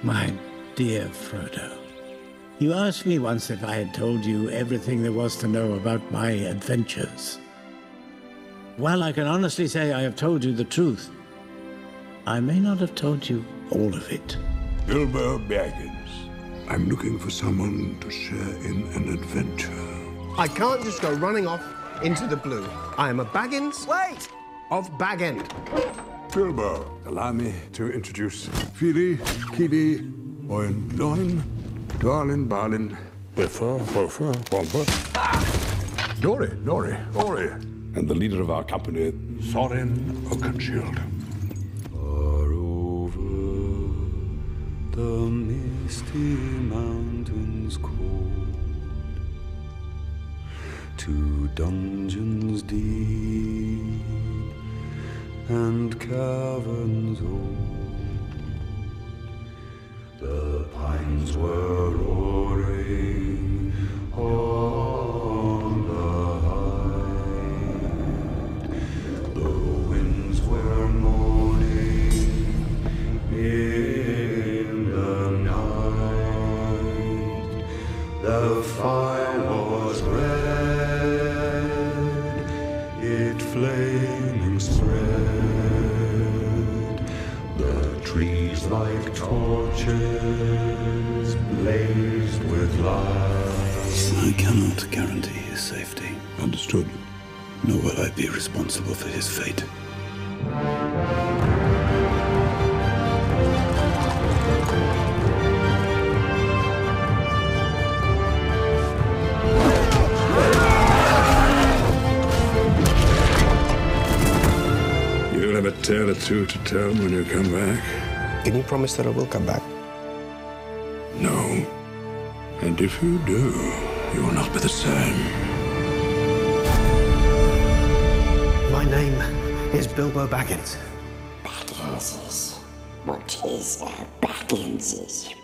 My dear Frodo, you asked me once if I had told you everything there was to know about my adventures. Well, I can honestly say I have told you the truth. I may not have told you all of it. Bilbo Baggins. I'm looking for someone to share in an adventure. I can't just go running off into the blue. I am a Baggins. Wait! Of Bag End. Bilbo, allow me to introduce Fili, Kili, Oin, Loin, Dwalin, Balin, Biffa, Boffa, Bomba, Dori, Ori, and the leader of our company, Thorin Oakenshield. Far over the misty mountains cold, to dungeons deep and caverns old, the pines were roaring on the height, the winds were moaning in the night, the fire was red, it flaming spread, the trees like torches blazed with light. I cannot guarantee his safety, Understood. nor will I be responsible for his fate. You'll have a tale or two to tell when you come back. Can you promise that I will come back? No. And if you do, you will not be the same. My name is Bilbo Baggins. Bagginses. What is a Bagginses?